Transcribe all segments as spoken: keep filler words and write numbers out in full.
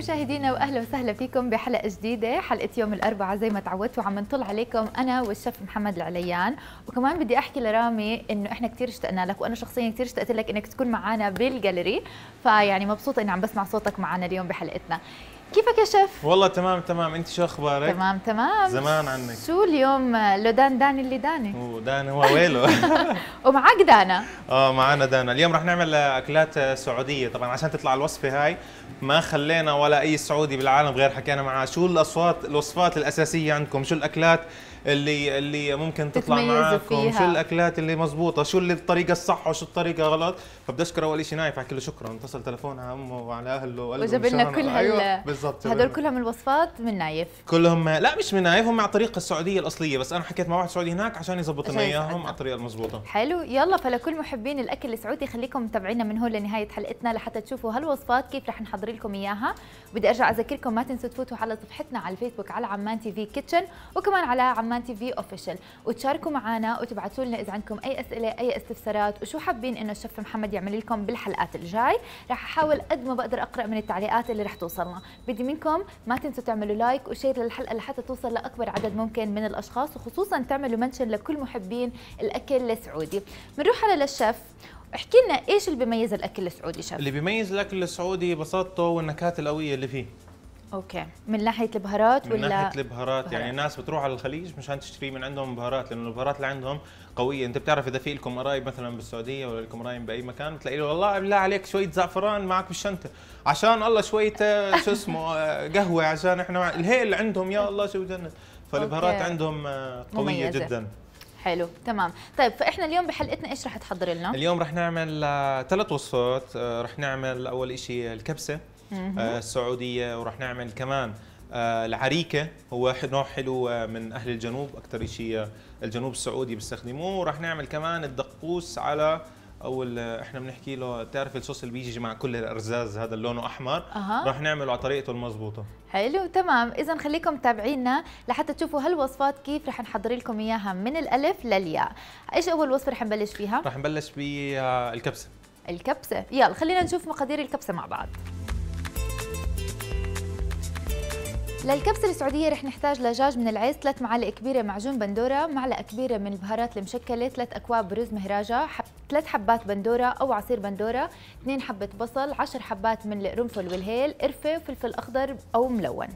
مشاهدينا واهلا وسهلا فيكم بحلقه جديده، حلقه يوم الاربعاء زي ما تعودتوا عم نطل عليكم انا والشيف محمد العليان. وكمان بدي احكي لرامي انه احنا كثير اشتقنا لك، وانا شخصيا كثير اشتقت لك انك تكون معنا بالجاليري، فيعني مبسوطه اني عم بسمع صوتك معنا اليوم بحلقتنا. كيفك يا شيف؟ والله تمام تمام، انت شو اخبارك؟ تمام تمام. زمان عنك. شو اليوم لو دان داني اللي داني؟ هو دانا هو ويله. ومعك دانا. اه معنا دانا، اليوم رح نعمل اكلات سعوديه، طبعا عشان تطلع الوصفه هاي ما خلينا ولا اي سعودي بالعالم غير حكينا معاه شو الاصوات الوصفات الاساسيه عندكم، شو الاكلات اللي اللي ممكن تطلع معاكم فيها. شو الاكلات اللي مزبوطه، شو اللي الطريقه الصح وشو الطريقه غلط. فبدي اشكر اول شيء نايف، احكي له شكرا، اتصل تليفون على امه وعلى اهله وجاب لنا كل هال أيوة بالضبط. هدول كلهم الوصفات من نايف؟ كلهم لا مش من نايف، هم على الطريقه السعوديه الاصليه، بس انا حكيت مع واحد سعودي هناك عشان يظبط لنا اياهم على الطريقه المضبوطه. حلو، يلا فلكل محبين الاكل السعودي خليكم متابعينا من هون لنهايه حلقتنا لحتى تشوفوا هالوصفات كيف رح نحضر لكم اياها. بدي ارجع اذكركم ما تنسوا تفوتوا على صفحتنا على الفيسبوك على عمان تي في كيتشن، وكمان على عمان تي في اوفيشال، وتشاركوا معنا وتبعتوا لنا اذا عندكم اي اسئله اي استفسارات وشو حابين انه الشيف محمد يعمل لكم بالحلقات الجاي. رح احاول قد ما بقدر اقرا من التعليقات اللي رح توصلنا. بدي منكم ما تنسوا تعملوا لايك وشير للحلقه لحتى توصل لاكبر عدد ممكن من الاشخاص، وخصوصا تعملوا منشن لكل محبين الاكل السعودي. بنروح على للشيف، احكي لنا ايش اللي بيميز الاكل السعودي شيف؟ اللي بيميز الاكل السعودي بساطته والنكهات القويه اللي فيه. اوكي، من ناحيه البهارات ولا؟ من ناحيه البهارات، يعني الناس بتروح على الخليج مشان تشتري من عندهم بهارات، لانه البهارات اللي عندهم قويه. انت بتعرف اذا في لكم قرايب مثلا بالسعوديه ولا لكم قرايب باي مكان، بتلاقي له والله بالله عليك شويه زعفران معك بالشنطه، عشان الله شويه شو اسمه قهوه، عشان احنا الهيل عندهم يا الله شو بجنن. فالبهارات عندهم قويه مميزة جدا. حلو تمام. طيب فاحنا اليوم بحلقتنا ايش رح تحضر لنا؟ اليوم رح نعمل ثلاث وصفات. رح نعمل اول شيء الكبسه السعوديه، ورح نعمل كمان العريكه، هو نوع حلو من اهل الجنوب، اكثر شيء الجنوب السعودي بيستخدموه. ورح نعمل كمان الدقوس على او احنا بنحكي له، بتعرف الصوص اللي بيجي مع كل الارزاز هذا اللي لونه احمر، أه. رح نعمله على طريقته المضبوطه. حلو تمام، اذا خليكم متابعينا لحتى تشوفوا هالوصفات كيف رح نحضر لكم اياها من الالف للياء. ايش اول وصفه رح نبلش فيها؟ رح نبلش بالكبسه. الكبسه، يلا خلينا نشوف مقادير الكبسه مع بعض. للكبسة السعودية رح نحتاج دجاج من العيس، ثلاث معالق كبيرة معجون بندورة، معلقة كبيرة من البهارات المشكلة، ثلاث أكواب رز مهراجة، حب... ثلاث حبات بندورة أو عصير بندورة، اثنين حبة بصل، عشر حبات من القرنفل والهيل، قرفة وفلفل أخضر أو ملون.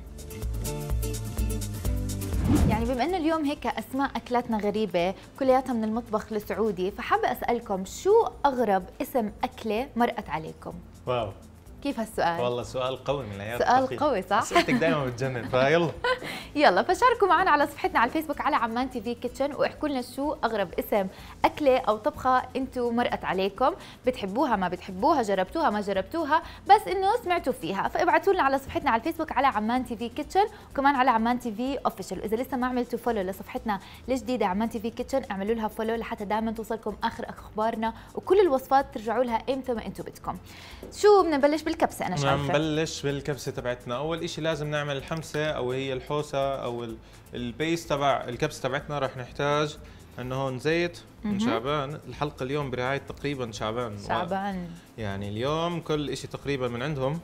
يعني بما انه اليوم هيك اسماء اكلاتنا غريبه كلياتها من المطبخ السعودي، فحابه اسالكم شو اغرب اسم اكله مرقت عليكم؟ واو، كيف هالسؤال؟ والله سؤال قوي من العيال. سؤال التقيق. قوي صح؟ اسئلتك دائما بتجنن، فيلا يلا فشاركوا معنا على صفحتنا على الفيسبوك على عمان تي في كيتشن، واحكوا لنا شو اغرب اسم اكله او طبخه انتم مرقت عليكم، بتحبوها ما بتحبوها، جربتوها ما جربتوها، بس انه سمعتوا فيها، فابعتوا لنا على صفحتنا على الفيسبوك على عمان تي في كيتشن، وكمان على عمان تي في اوفيشال. واذا لسه ما عملتوا فولو لصفحتنا الجديده عمان تي في كيتشن، اعملوا لها فولو لحتى دائما توصلكم اخر اخبارنا وكل الوصفات ترجعوا لها امتى ما انتم بدكم. شو بدنا نبلش بالكبسه؟ انا شايفه نبلش بالكبسه تبعتنا. اول شيء لازم نعمل الحمسه او هي الحوسه او البيس تبع الكبسه تبعتنا. رح نحتاج انه هون زيت من شعبان. الحلقه اليوم برعايه تقريبا شعبان شعبان يعني اليوم كل شيء تقريبا من عندهم.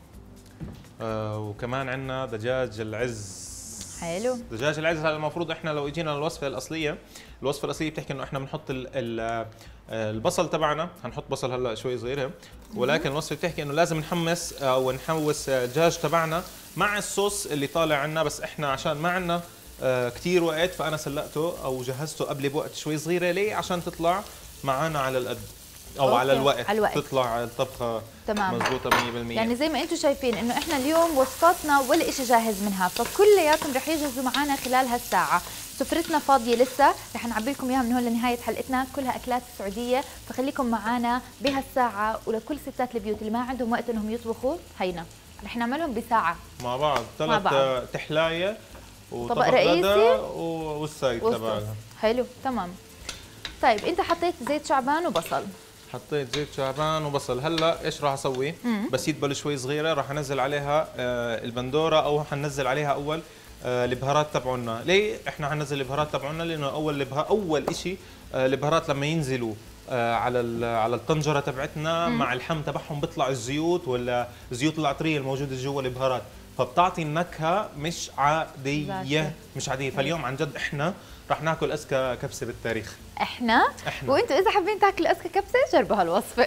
آه وكمان عندنا دجاج العز. حلو، دجاج العز هذا المفروض احنا لو اجينا للوصفه الاصليه، الوصفه الاصليه بتحكي انه احنا بنحط ال ال البصل تبعنا، هنحط بصل هلا شوي صغيره، ولكن الوصفه بتحكي انه لازم نحمس او نحوس الدجاج تبعنا مع الصوص اللي طالع عنا، بس احنا عشان ما عندنا كثير وقت فانا سلقته او جهزته قبل بوقت شوي صغيره. ليه؟ عشان تطلع معنا على القد او أوكي. على الوقت. على الوقت تطلع الطبخه تمام مضبوطه مية بالمية. يعني زي ما انتم شايفين انه احنا اليوم وصفاتنا ولا شيء جاهز منها، فكلياتهم رح يجهزوا معنا خلال هالساعه. سفرتنا فاضيه لسه، رح نعبي لكم اياها من هون لنهايه حلقتنا، كلها اكلات سعوديه، فخليكم معنا بهالساعه. ولكل ستات البيوت اللي ما عندهم وقت انهم يطبخوا، هينا رح نعملهم بساعه مع بعض. ثلاث تحلايه وطبق رئيسي والسايد تبعها. حلو تمام. طيب انت حطيت زيت شعبان وبصل. حطيت زيت شعبان وبصل. هلا ايش راح اسوي؟ بس يدبل شوي صغيره راح انزل عليها البندوره، او حنزل عليها اول البهارات تبعنا. ليه احنا حننزل البهارات تبعنا؟ لانه اول البهار اول شيء البهارات لما ينزلوا على على الطنجره تبعتنا مع اللحم تبعهم بيطلع الزيوت ولا الزيوت العطريه الموجوده جوا البهارات، فبتعطي النكهه مش عاديه زاكي. مش عاديه. فاليوم عن جد احنا رح ناكل اذكى كبسه بالتاريخ. احنا احنا وانتوا اذا حابين تاكلوا اذكى كبسه جربوا هالوصفه.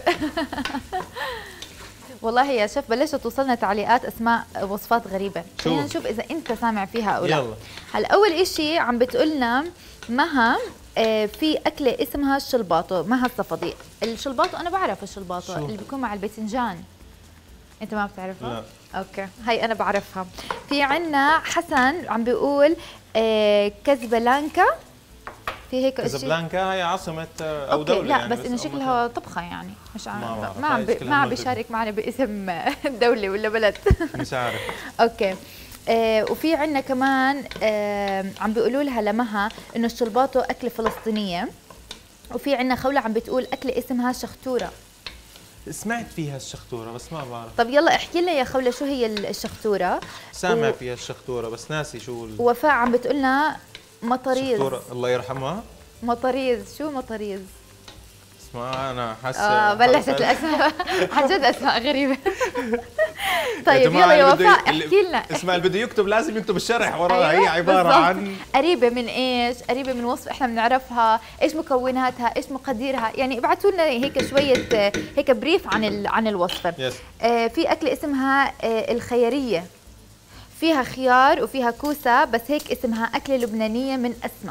والله يا شيف بلشت توصلنا تعليقات اسماء وصفات غريبه، خلينا نشوف اذا انت سامع فيها او لا. يلا. هلا اول إشي عم بتقولنا مها آه، في اكله اسمها الشلباطو، مها الصفدي. الشلباطو انا بعرف الشلباطو شو؟ اللي بيكون مع الباذنجان. انت ما بتعرفها؟ لا. اوكي هي انا بعرفها. في عنا حسن عم بيقول آه، كازابلانكا، في هيك شيء. كازابلانكا هي عاصمة او أوكي. دولة لا يعني، بس انه شكلها طبخه يعني مش عم ما ما عم بعرف. ب- ما عم بيشارك معنا باسم دولة ولا بلد. مش عارف. اوكي آه وفي عنا كمان آه عم بيقولوا لها لمها انه الشلباطو اكله فلسطينيه. وفي عنا خولة عم بتقول اكله اسمها شختوره. سمعت فيها الشختورة بس ما بعرف. طب يلا احكي لنا يا خولة شو هي الشختوره. سامع و... فيها الشختورة بس ناسي شو ال... وفاء عم بتقولنا مطريز. الشختورة الله يرحمها. مطريز، شو مطريز؟ اسمع انا حاسة اه بلشت الاسماء عن جد اسماء غريبه. طيب جماعة يلا يا اللي بده وفاء اللي- احكي لنا. اسمع اللي بده يكتب لازم يكتب الشرح وراها. أيوة هي عبارة بالضبط. عن قريبة من ايش؟ قريبة من وصف احنا بنعرفها، ايش مكوناتها، ايش مقاديرها، يعني ابعثوا لنا هيك شوية آه، هيك بريف عن ال- عن الوصفة. يس. آه في أكلة اسمها آه الخيرية، فيها خيار وفيها كوسة، بس هيك اسمها أكلة لبنانية من أسمى.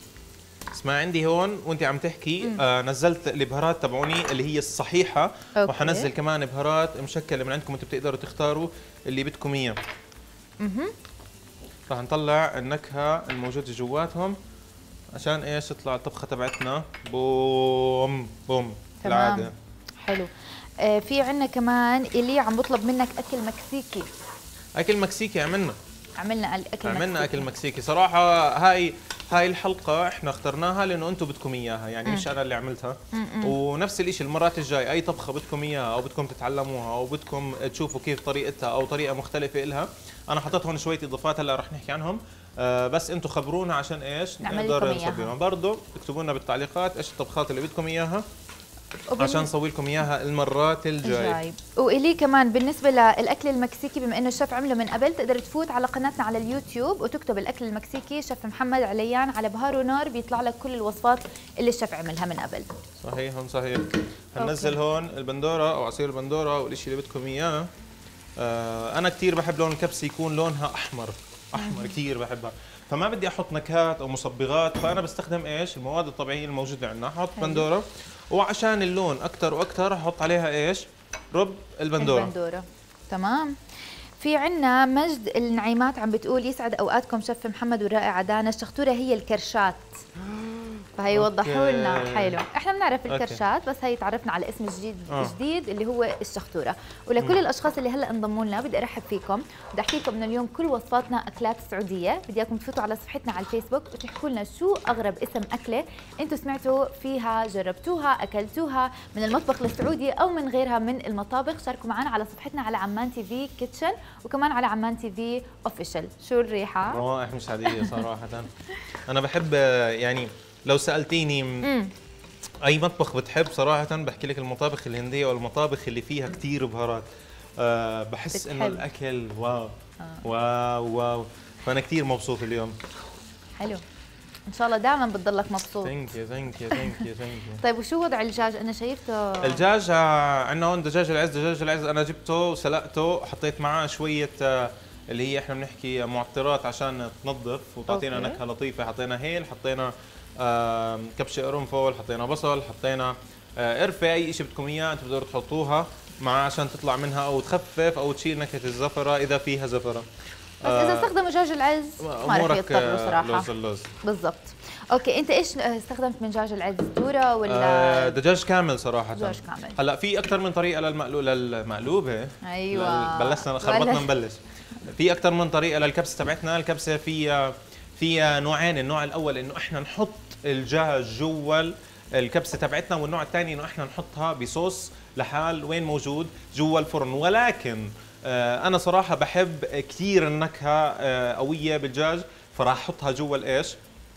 اسمع عندي هون وانت عم تحكي آه نزلت البهارات تبعوني اللي هي الصحيحة. أوكي. وحنزل كمان بهارات مشكلة من عندكم، انتم بتقدروا تختاروا اللي بدكم اياه. اها راح نطلع النكهة الموجودة جواتهم عشان ايش تطلع الطبخة تبعتنا بوم بوم تمام. العادة. حلو. آه في عنا كمان اللي عم بطلب منك أكل مكسيكي. اكل مكسيكي عملنا عملنا أكل عملنا مكسيكي. اكل مكسيكي صراحة. هاي هاي الحلقة احنا اخترناها لانه انتم بدكم اياها يعني مم. مش انا اللي عملتها. م-م. ونفس الشيء المرات الجاي اي طبخة بدكم اياها او بدكم تتعلموها او بدكم تشوفوا كيف طريقتها او طريقة مختلفة إلها، انا حطيت هون شوية اضافات هلا رح نحكي عنهم. آه بس انتم خبرونا عشان ايش نعمل نقدر لكم إياها. نصبرهم. برضه اكتبوا لنا بالتعليقات ايش الطبخات اللي بدكم اياها وبال- عشان نسوي لكم اياها المرات الجاي. جايب. والي كمان بالنسبه للاكل المكسيكي، بما انه الشيف عمله من قبل، تقدر تفوت على قناتنا على اليوتيوب وتكتب الاكل المكسيكي شيف محمد عليان على بهار ونار، بيطلع لك كل الوصفات اللي الشيف عملها من قبل. صحيح هون صحيح. هننزل هون البندوره او عصير البندوره والشيء اللي بدكم اياه. آه انا كثير بحب لون الكبسه يكون لونها احمر احمر كثير بحبها، فما بدي احط نكهات او مصبغات، فانا بستخدم ايش المواد الطبيعيه الموجوده عندنا. احط بندوره وعشان اللون اكثر واكثر احط عليها ايش رب البندوره. البندوره تمام. في عنا مجد النعيمات عم بتقول يسعد اوقاتكم شيف محمد والرائعه دانا، الشخطوره هي الكرشات. فهي وضحوا لنا. حلو، احنا بنعرف الكرشات بس هي تعرفنا على اسم جديد آه. جديد اللي هو الشخطوره. ولكل الاشخاص اللي هلا انضموا لنا بدي ارحب فيكم، بدي احكي لكم انه اليوم كل وصفاتنا اكلات سعوديه، بدي اياكم تفوتوا على صفحتنا على الفيسبوك وتحكوا لنا شو اغرب اسم اكله انتم سمعتوا فيها، جربتوها، اكلتوها من المطبخ السعودي او من غيرها من المطابخ. شاركوا معنا على صفحتنا على عمان تي في كيتشن وكمان على عمان تي في اوفيشال. شو الريحه؟ روائح مش عاديه صراحه. انا بحب يعني لو سالتيني امم اي مطبخ بتحب صراحه بحكي لك المطابخ الهنديه والمطابخ اللي فيها كثير بهارات. أه بحس انه بتحب. الاكل واو آه. واو واو. فانا كثير مبسوط اليوم. حلو، ان شاء الله دائما بتضلك مبسوط. ثانك يو ثانك يو ثانك يو ثانك يو. طيب وشو وضع الدجاج؟ انا شايفته الدجاج آه، عندنا هون دجاج العز. دجاج العز انا جبته وسلقته، حطيت معاه شويه آه، اللي هي احنا بنحكي معطرات عشان تنظف وتعطينا أوكي. نكهه لطيفه. حطينا هيل، حطينا آه، كبشه قرنفل، حطينا بصل، حطينا آه، قرفه، اي شيء بدكم اياه انتم بتقدروا تحطوها مع عشان تطلع منها او تخفف او تشيل نكهه الزفره اذا فيها زفره. بس اذا استخدموا دجاج العز ما رح امورك يضطروا آه، صراحه. لوز اللوز. بالضبط. اوكي انت ايش استخدمت من دجاج العز؟ ذوره ولا آه، دجاج كامل صراحه. دجاج كامل؟ هلا في اكثر من طريقه للمقلوب للمقلوبه. ايوه بلشنا خربطنا ولا- نبلش. في اكثر من طريقه للكبسه تبعتنا. الكبسه فيها فيها نوعين. النوع الاول انه احنا نحط الدجاج جوا الكبسه تبعتنا، والنوع الثاني انه احنا نحطها بصوص لحال وين موجود جوا الفرن. ولكن آه انا صراحه بحب كثير النكهه آه قويه بالدجاج، فراح احطها جوا الايش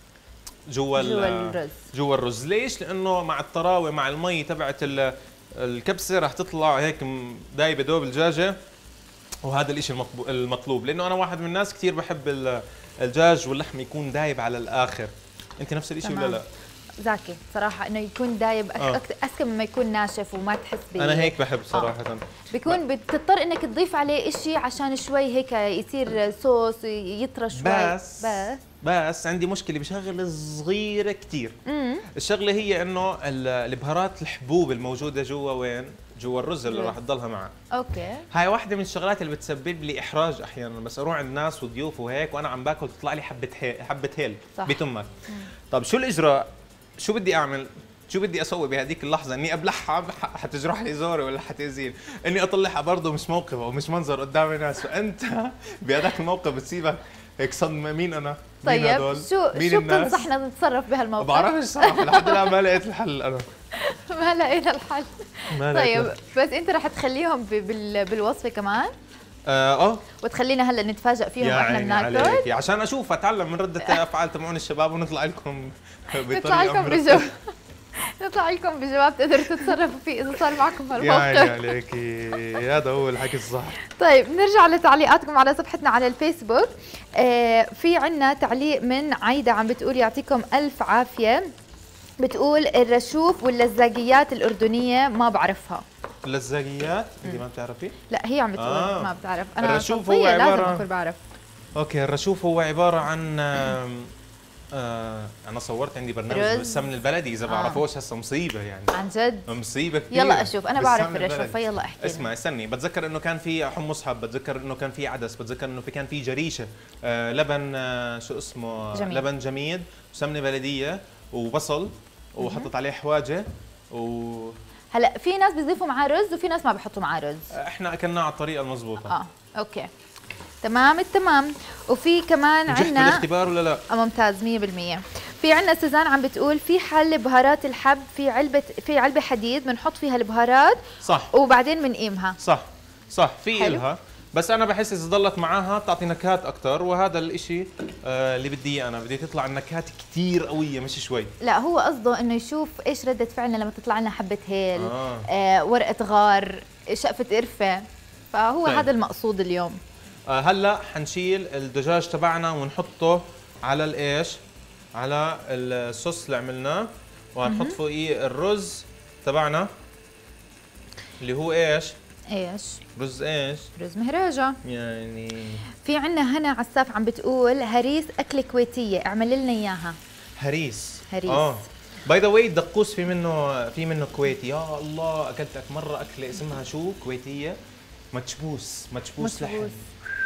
جوا ال- جوا الرز. جوا الرز. ليش؟ لانه مع الطراوه مع المي تبعت ال- الكبسه راح تطلع هيك م- دايبه دوب الدجاجه وهذا الاشي المطبو- المطلوب، لانه انا واحد من الناس كثير بحب ال- الدجاج واللحم يكون دايب على الاخر. انت نفس الاشي ولا لا؟ زاكي صراحه انه يكون دايب أك- آه. اكثر اذكى مما يكون ناشف وما تحس ب انا هيك بحب صراحه. آه. بيكون بتضطر انك تضيف عليه إشي عشان شوي هيك يصير صوص يطرى شوي. بس بس بس عندي مشكله بشغله صغيره كثير. الشغله هي انه ال- البهارات الحبوب الموجوده جوا وين؟ جوا الرز اللي الرز. راح تضلها معه. اوكي. هاي واحدة من الشغلات اللي بتسبب لي احراج احيانا، بس اروح عند ناس وضيوف وهيك وانا عم باكل تطلع لي حبه هيل حبه هيل صح. بتمك. طب شو الاجراء؟ شو بدي اعمل؟ شو بدي اسوي بهذيك اللحظه؟ اني ابلعها ح- حتجرح لي زوري ولا حتاذيني؟ اني اطلعها برضه مش موقف ومش منظر قدام الناس، فانت بهذاك الموقف بتصيبك هيك صدمه. مين انا؟ مين طيب هدول؟ شو مين شو الناس؟ بتنصحنا نتصرف بهالموقف؟ بعرفش صراحه لحد الان ما لقيت الحل انا. ما لقينا الحل. ما لقيت طيب الحل. بس انت رح تخليهم ب- بال- بالوصفه كمان اه, آه. وتخلينا هلا نتفاجئ فيهم يا واحنا عيني بناكل. عليكي، عشان اشوف اتعلم من رده افعال تبعون الشباب ونطلع لكم نطلع لكم مرتبة. بجواب نطلع لكم بجواب تقدروا تتصرفوا فيه اذا صار معكم يا عيني هالموقف. عليكي، هذا هو الحكي الصح. طيب نرجع لتعليقاتكم على صفحتنا على الفيسبوك. آه في عنا تعليق من عايدة عم بتقول يعطيكم ألف عافية. بتقول الرشوف واللزاقيات الأردنية ما بعرفها. اللزاقيات انت ما بتعرفي؟ لا هي عم بتقول آه. ما بتعرف. أنا الرشوف صوتية هو لازم عبارة- أكون بعرف. اوكي، الرشوف هو عباره عن آم، آه انا صورت عندي برنامج رز. بالسمن البلدي، اذا آه. بعرفوش هسه مصيبه يعني. عن جد. مصيبه كثير. يلا أشوف أنا بعرف بالسمن الرشوف البلدي. فيلا احكي لنا. اسمع استني، بتذكر انه كان في حمص حب، بتذكر انه كان في عدس، بتذكر انه في كان في جريشه، آه لبن، آه شو اسمه، جميل. لبن جميد وسمنه بلديه وبصل وحطت عليه حواجه، و هلا في ناس بيضيفوا معاه رز وفي ناس ما بيحطوا معاه رز. احنا اكلناه على الطريقه المضبوطه. اه اوكي تمام التمام. وفي كمان نجحت عندنا بالاختبار ولا لا؟ آه ممتاز مية بالمية. في عندنا سوزان عم بتقول في حل بهارات الحب في علبة في علبة حديد بنحط فيها البهارات صح وبعدين بنقيمها. صح صح، في حلو. إلها، بس انا بحس اذا ضلت معاها بتعطي نكهات اكثر، وهذا الاشي آه اللي بدي اياه انا، بدي تطلع النكهات كثير قويه مش شوي. لا هو قصده انه يشوف ايش ردة فعلنا لما تطلع لنا حبة هيل، آه. آه ورقة غار، شقفة قرفة، فهو طيب. هذا المقصود اليوم. آه هلا حنشيل الدجاج تبعنا ونحطه على الايش؟ على الصوص اللي عملناه، وهنحط فوقيه الرز تبعنا اللي هو ايش؟ ايش؟ رز ايش؟ رز مهراجة. يعني في عنا هنا عساف عم بتقول هريس أكلة كويتية اعمل لنا إياها. هريس. هريس. اه باي ذا واي الدقوس في منه في منه كويتي. يا الله اكلتك مره اكله اسمها شو كويتيه؟ متشبوس متشبوس لحم. متشبوس.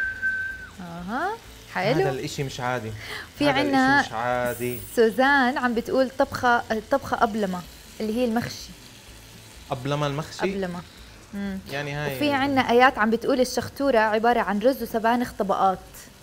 اها هذا حلو. الاشي مش عادي. في هذا عنا الاشي مش عادي. سوزان عم بتقول طبخة طبخة أبلمة اللي هي المخشي. أبلمة المخشي؟ أبلمة. مم. يعني هاي. وفي عنا آيات عم بتقول الشختورة عبارة عن رز وسبانخ طبقات.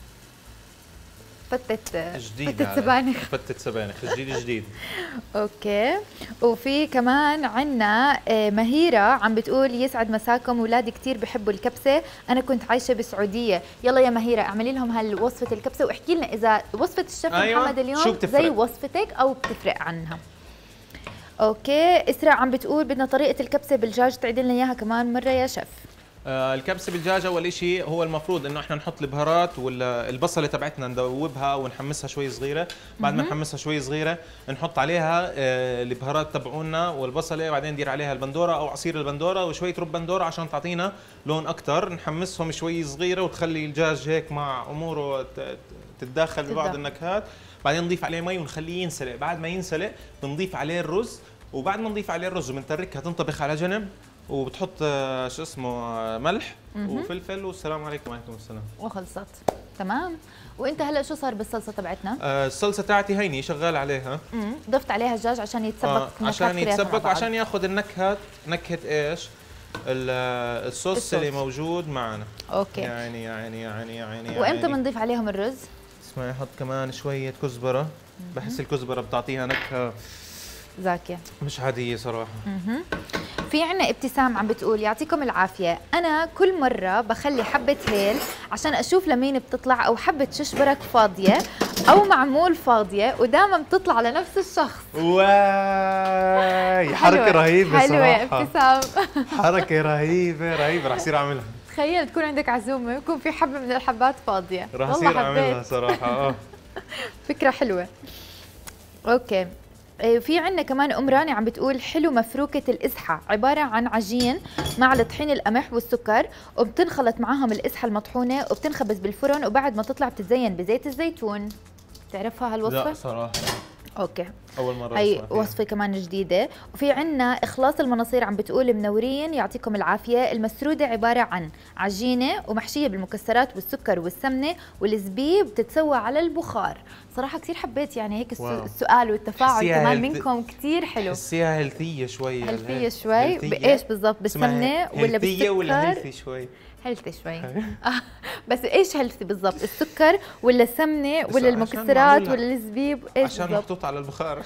فتت جديد فتت هذا. سبانخ. فتت سبانخ جديد جديد. اوكي. وفي كمان عنا آه، مهيرة عم بتقول يسعد مساكم، اولادي كثير بحبوا الكبسة، انا كنت عايشة بالسعودية. يلا يا مهيرة اعملي لهم هالوصفة الكبسة واحكي لنا اذا وصفة الشيف أيوة. محمد شو اليوم بتفرق؟ زي وصفتك او بتفرق عنها. اوكي. اسراء عم بتقول بدنا طريقة الكبسة بالدجاج تعيد لنا اياها كمان مرة يا شيف. آه الكبسه بالدجاج اول شيء هو المفروض انه احنا نحط البهارات والبصله تبعتنا ندوبها ونحمسها شوي صغيره، بعد ما نحمسها شوي صغيره نحط عليها آه البهارات تبعونا والبصله، بعدين ندير عليها البندوره او عصير البندوره وشويه رب بندوره عشان تعطينا لون اكثر، نحمسهم شوي صغيره وتخلي الدجاج هيك مع اموره ت- تتداخل ببعض النكهات، بعدين نضيف عليه مي ونخليه ينسلق، بعد ما ينسلق بنضيف عليه الرز، وبعد ما نضيف عليه الرز بنتركها تنطبخ على جنب، وبتحط آه، شو اسمه آه، ملح وفلفل والسلام عليكم. وعليكم السلام. وخلصت. تمام. وانت هلا شو صار بالصلصة تبعتنا؟ آه، الصلصه تاعتي هيني شغال عليها. امم ضفت عليها الدجاج عشان يتسبك آه نكهات عشان كلياتها مع يتسبك بعض. وعشان ياخذ النكهه، نكهه ايش؟ ال- آه، الصوص الصوص. اللي موجود معنا. اوكي. يعني يعني يعني يعني وامتى يعني. بنضيف عليهم الرز؟ اسمعي احط كمان شويه كزبره، بحس الكزبره بتعطيها نكهه زاكية. مش عاديه صراحه. مهم. في عنا ابتسام عم بتقول يعطيكم العافية، أنا كل مرة بخلي حبة هيل عشان أشوف لمين بتطلع، أو حبة ششبرك فاضية أو معمول فاضية، ودائما بتطلع لنفس الشخص. واي حركه حلوة. رهيبه حلوة يا صراحه. ابتسام. حركه رهيبه رهيبه، رح اصير اعملها. تخيل تكون عندك عزومه ويكون في حبه من الحبات فاضيه. راح اصير اعملها صراحه. اه فكره حلوه. اوكي، في عندنا كمان ام راني عم بتقول حلو مفروكه الازحه، عباره عن عجين مع الطحين القمح والسكر، وبتنخلط معاهم الازحه المطحونه وبتنخبز بالفرن، وبعد ما تطلع بتتزين بزيت الزيتون. بتعرفها هالوصفه؟ لا صراحه. اوكي، اول مره هي وصفه كمان جديده. وفي عندنا اخلاص المناصير عم بتقول منورين يعطيكم العافيه، المسروده عباره عن عجينه ومحشيه بالمكسرات والسكر والسمنه والزبيب، بتتسوى على البخار. صراحه كثير حبيت يعني هيك واو. السؤال والتفاعل كمان منكم كثير حلو. حسيها هيلثيه شوي. هيلثيه شوي بايش بالضبط؟ بالسمنه ولا بالسكر؟ ولا هيلثي شوي؟ هيلثي شوي. بس ايش هيلثي بالضبط؟ السكر ولا السمنه ولا المكسرات ولا الزبيب؟ ايش عشان بالضبط؟ محطوط على البخار.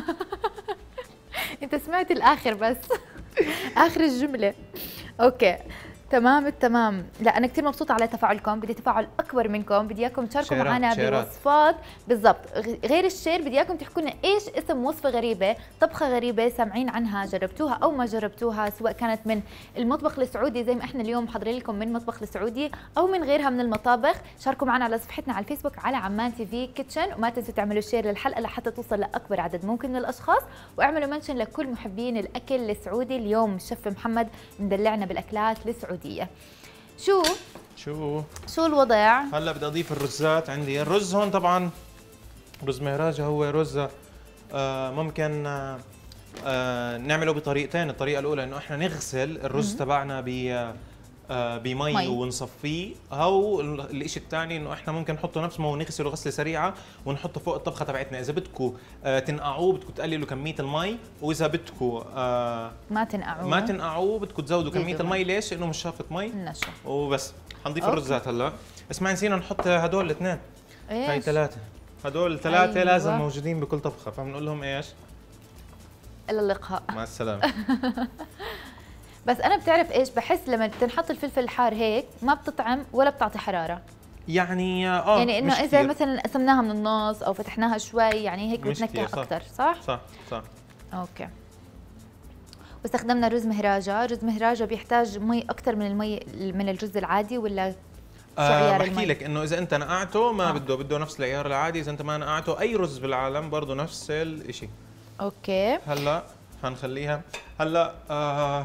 انت سمعت الاخر بس. اخر الجمله. اوكي تمام التمام. لا انا كثير مبسوطه على تفاعلكم، بدي تفاعل اكبر منكم، بدي اياكم تشاركوا معنا بوصفات. بالضبط، غير الشير بدي اياكم تحكوا لنا ايش اسم وصفه غريبه، طبخه غريبه سامعين عنها، جربتوها او ما جربتوها، سواء كانت من المطبخ السعودي زي ما احنا اليوم محضرين لكم من المطبخ السعودي او من غيرها من المطابخ. شاركوا معنا على صفحتنا على الفيسبوك على عمان تي في كيتشن، وما تنسوا تعملوا شير للحلقه لحتى توصل لاكبر عدد ممكن من الاشخاص، واعملوا منشن لكل محبين الاكل السعودي. اليوم الشيف محمد مدلعنا بالاكلات السعوديه. شو شو شو الوضع؟ هلا بدي اضيف الرزات. عندي الرز هون طبعا رز مهراجة، هو رز آه ممكن آه آه نعمله بطريقتين. الطريقه الاولى انه احنا نغسل الرز تبعنا ب آه بمي مي. ونصفيه، او الشيء الثاني انه احنا ممكن نحطه نفس ما هو نغسله غسله سريعه ونحطه فوق الطبخه تبعتنا. اذا بدكم آه تنقعوه بدكم تقللوا كميه المي، واذا بدكم آه ما تنقعوه ما تنقعوه بدكم تزودوا كميه المي. ليش؟ لانه مش شافط مي النشا. وبس. حنضيف أوكي. الرزات هلا. اسمعي نسينا نحط هدول الاثنين. هاي ثلاثه، هدول الثلاثه أيوة. لازم موجودين بكل طبخه، فبنقول لهم ايش؟ الى اللقاء. مع السلامه. بس انا بتعرف ايش بحس لما بتنحط الفلفل الحار هيك ما بتطعم ولا بتعطي حراره. يعني اه يعني انه اذا مثلا قسمناها من النص او فتحناها شوي يعني هيك بتنكه اكثر. صح؟ صح صح. اوكي. واستخدمنا رز مهراجة. رز مهراجة بيحتاج مي اكثر من المي من الرز العادي ولا شو عيار المي؟ بحكي لك انه اذا انت نقعته ما آه. بده بده نفس العيار العادي، اذا انت ما نقعته اي رز بالعالم برضه نفس الشيء. اوكي. هلا حنخليها هلا آه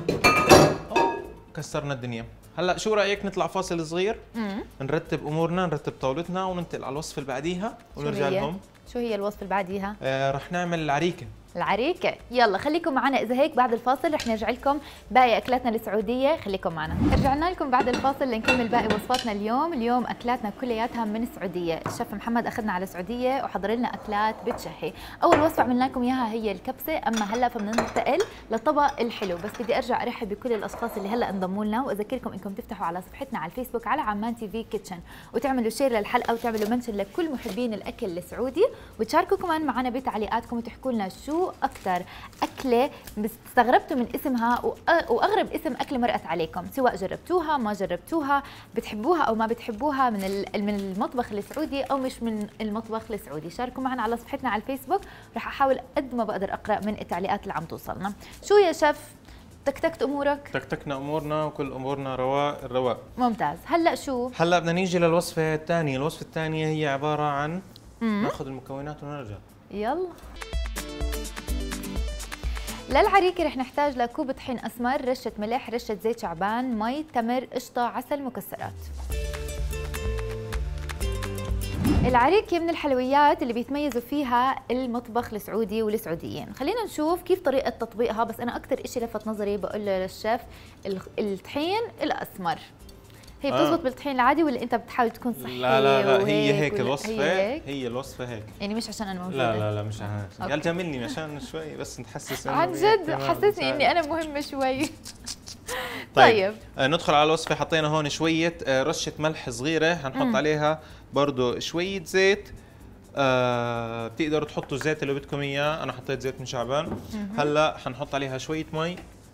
كسرنا الدنيا. هلا شو رايك نطلع فاصل صغير؟ مم. نرتب امورنا، نرتب طاولتنا، وننتقل على الوصفه اللي بعديها ونرجع لهم. شو هي الوصفه اللي بعديها؟ آه رح نعمل العريكه. العريكه. يلا خليكم معنا. اذا هيك بعد الفاصل رح نرجع لكم باقي اكلاتنا السعوديه، خليكم معنا. رجعنا لكم بعد الفاصل لنكمل باقي وصفاتنا اليوم. اليوم اكلاتنا كلياتها من السعوديه. الشيف محمد اخذنا على السعوديه وحضر لنا اكلات بتشهي. اول وصفه عملنا لكم اياها هي الكبسه، اما هلا فبننتقل للطبق الحلو. بس بدي ارجع ارحب بكل الاشخاص اللي هلا انضموا لنا، واذكركم انكم تفتحوا على صفحتنا على الفيسبوك على عمان تي في كيتشن، وتعملوا شير للحلقه وتعملوا منشن لكل محبين الاكل السعودي، وتشاركوا كمان معنا بتعليقاتكم وتحكوا لنا شو اكثر أكلة استغربتوا من اسمها وأغرب اسم أكلة مرقت عليكم، سواء جربتوها ما جربتوها، بتحبوها أو ما بتحبوها، من من المطبخ السعودي أو مش من المطبخ السعودي. شاركوا معنا على صفحتنا على الفيسبوك، رح أحاول قد ما بقدر أقرأ من التعليقات اللي عم توصلنا. شو يا شيف؟ تكتكت امورك؟ تكتكنا امورنا وكل امورنا رواق الرواق. ممتاز. هلا شو؟ هلا بدنا نيجي للوصفه الثانيه. الوصفه الثانيه هي عباره عن ناخذ المكونات ونرجع. يلا. للعريكة رح نحتاج لكوب طحين أسمر، رشة ملح، رشة زيت شعبان، مي، تمر، قشطة، عسل، مكسرات. العريكة من الحلويات اللي بيتميزوا فيها المطبخ السعودي والسعوديين. خلينا نشوف كيف طريقة تطبيقها. بس أنا أكثر إشي لفت نظري بقول للشيف الطحين الأسمر. هي بتزبط آه. بالطحين العادي ولا انت بتحاول تكون صحيه؟ لا لا لا هي هيك الوصفه. هي, هيك؟ هي الوصفه هيك يعني مش عشان انا موجوده. لا لا لا مش عشان يا جاملني عشان شوي بس نحسس انه عن جد حسسني اني انا مهمه شوي. طيب, طيب. آه ندخل على الوصفه. حطينا هون شويه آه رشه ملح صغيره، حنحط مم. عليها برضه شويه زيت. آه بتقدروا تحطوا الزيت اللي بدكم اياه، انا حطيت زيت من شعبان. مم. هلا حنحط عليها شويه مي،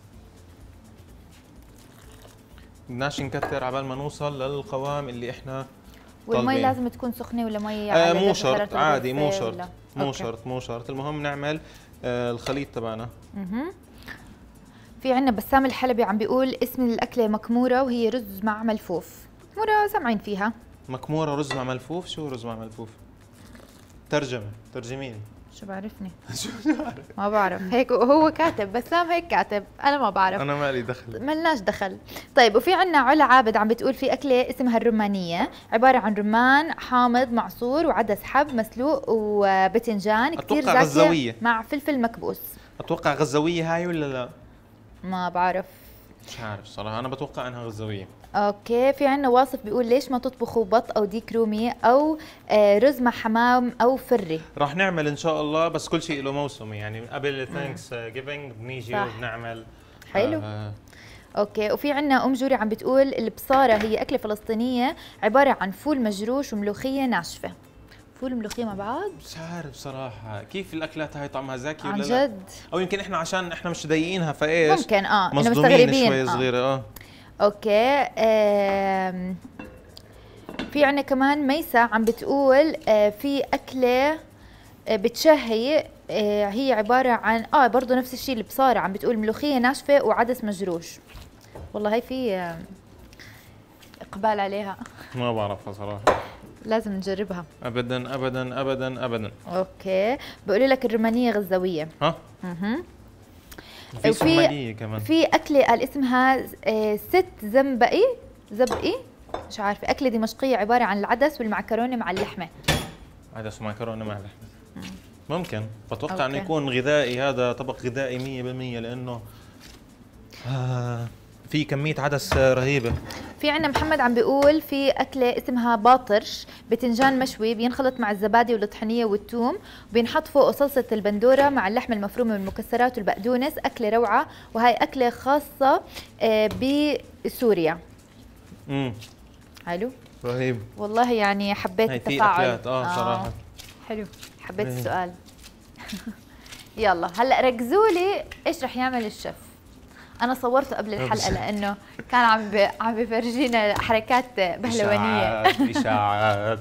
بدناش نكتر عبال ما نوصل للقوام اللي احنا طالبين. والمي لازم تكون سخنه ولا مي آه مو شرط عادي، مو شرط مو شرط مو شرط. المهم نعمل آه الخليط تبعنا. اها في عنا بسام الحلبي عم بيقول اسم الاكله مكموره وهي رز مع ملفوف. مكموره سامعين فيها. مكموره رز مع ملفوف؟ شو رز مع ملفوف؟ ترجمه ترجميني. شو بعرفني؟ شو بعرف؟ ما بعرف، هيك هو كاتب، بسام هيك كاتب، انا ما بعرف. انا مالي دخل. ملناش دخل. طيب وفي عنا علا عابد عم بتقول في اكله اسمها الرمانيه، عباره عن رمان حامض معصور وعدس حب مسلوق وبتنجان كثير أتوقع غزاوية. مع فلفل مكبوس. اتوقع غزاويه هاي ولا لا؟ ما بعرف. مش عارف صراحه، انا بتوقع انها غزاويه. اوكي، في عنا واصف بيقول ليش ما تطبخوا بط او ديك رومي او آه رز مع حمام او فري. راح نعمل ان شاء الله، بس كل شيء له موسم، يعني قبل ثانكس جيفينج بنيجي صح. وبنعمل. حلو. آه اوكي، وفي عنا ام جوري عم بتقول البصاره هي اكله فلسطينيه عباره عن فول مجروش وملوخيه ناشفه. فول وملوخيه مع بعض؟ مش عارف صراحه كيف الاكلات هاي طعمها زاكي عن ولا لا؟ جد؟ او يمكن احنا عشان احنا مش ضايقينها فايش ممكن اه انه مصدومين مستغربين شوي آه. صغيره. اه اوكي. آم. في عنا كمان ميسة عم بتقول آه في اكله آه بتشهي، آه هي عباره عن اه برضه نفس الشيء البصاره، عم بتقول ملوخيه ناشفه وعدس مجروش. والله هي في آه اقبال عليها. ما بعرفها صراحه. لازم نجربها. ابدا ابدا ابدا ابدا. اوكي، بقولوا لك الرومانيه غزاويه. ها؟ اها. في صوماليه كمان. في اكله قال اسمها آه ست زنبقي زبقي، مش عارفه، اكله دمشقيه عباره عن العدس والمعكرونه مع اللحمه. عدس ومعكرونه مع لحمه. ممكن، بتوقع أوكي. انه يكون غذائي، هذا طبق غذائي مية بالمية لانه آه في كميه عدس رهيبه. في عنا محمد عم بيقول في أكلة اسمها باطرش، بتنجان مشوي بينخلط مع الزبادي والطحينية والثوم، وبينحط فوقه صلصة البندورة مع اللحمة المفرومة والمكسرات والبقدونس. أكلة روعة، وهي أكلة خاصة آه، بسوريا. امم حلو. رهيب. والله يعني حبيت هاي في التفاعل. اكلات اه صراحه. حلو، حبيت رهيب. السؤال. يلا هلا ركزوا لي ايش رح يعمل الشيف. انا صورته قبل الحلقه لانه كان عم بي عم بيفرجينا حركات بهلوانيه. اشاعات اشاعات.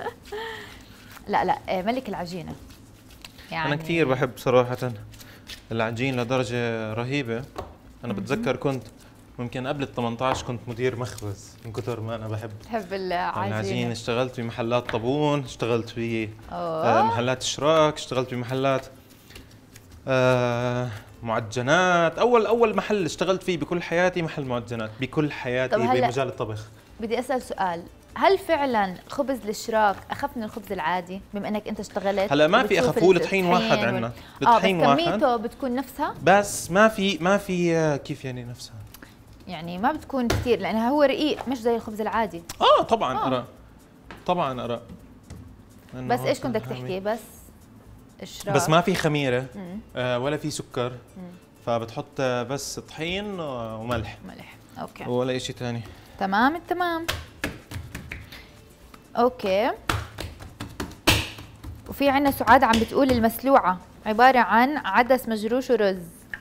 لا لا ملك العجينه يعني. انا كثير بحب صراحه العجين لدرجه رهيبه. انا بتذكر كنت ممكن قبل ال ثمانية عشر كنت مدير مخبز من كثر ما انا بحب بحب العجينه. العجين. اشتغلت بمحلات طابون، اشتغلت أوه. بمحلات اشراك، اشتغلت بمحلات آه معجنات. اول اول محل اشتغلت فيه بكل حياتي محل معجنات، بكل حياتي بمجال الطبخ. بدي اسال سؤال، هل فعلا خبز الاشراك اخف من الخبز العادي بما انك انت اشتغلت؟ هلا ما في اخف، هو الطحين واحد عندنا. الطحين واحد. اه بس كميته بتكون نفسها؟ بس ما في ما في كيف يعني نفسها؟ يعني ما بتكون كثير لانها هو رقيق مش زي الخبز العادي. اه طبعا آه. ارى طبعا ارى. بس ايش كنت بدك تحكي؟ بس اشراك بس ما في خميره آه ولا في سكر. مم. فبتحط بس طحين وملح. ملح اوكي، ولا شيء ثاني. تمام التمام. اوكي. وفي عنا سعاد عم بتقول المسلوعه عباره عن عدس مجروش ورز.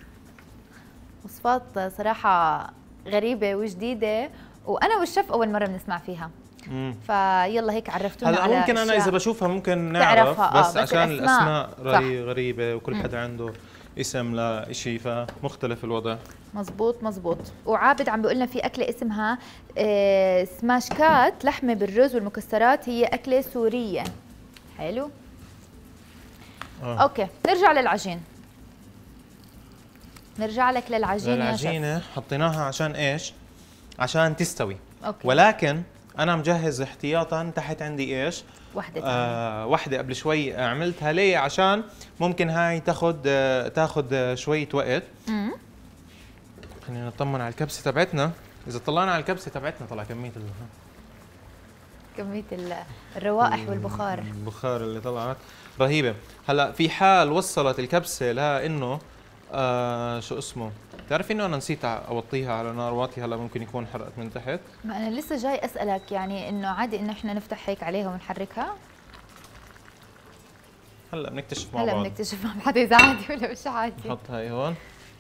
وصفات صراحه غريبه وجديده، وانا والشيف اول مره بنسمع فيها. مم. فيلا هيك عرفتونا هلا على ممكن انا اذا بشوفها ممكن نعرف، آه بس, بس عشان الاسماء, الأسماء غريبه وكل مم. حدا عنده اسم لشيء فمختلف الوضع. مزبوط مزبوط. وعابد عم بيقول لنا في اكله اسمها آه سماشكات، لحمه بالرز والمكسرات، هي اكله سوريه. حلو. آه. اوكي نرجع للعجين. نرجع لك للعجينه. العجينه حطيناها عشان ايش؟ عشان تستوي. أوكي. ولكن انا مجهز احتياطا تحت عندي ايش؟ وحده آه وحده قبل شوي عملتها. ليه؟ عشان ممكن هاي تاخذ آه تاخذ شويه وقت. امم خلينا نطمن على الكبسه تبعتنا. اذا طلعنا على الكبسه تبعتنا طلع كميه ال... كميه الروائح والبخار. البخار اللي طلعت رهيبه. هلا في حال وصلت الكبسه لانه آه شو اسمه، بتعرفي انه انا نسيت اوطيها على نار واطيه، هلا ممكن يكون حرقت من تحت. ما انا لسه جاي اسالك، يعني انه عادي انه احنا نفتح هيك عليها ونحركها؟ هلا بنكتشف مع هلا بعض. هلا بنكتشف مع بعض اذا عادي ولا مش عادي. نحط هاي هون.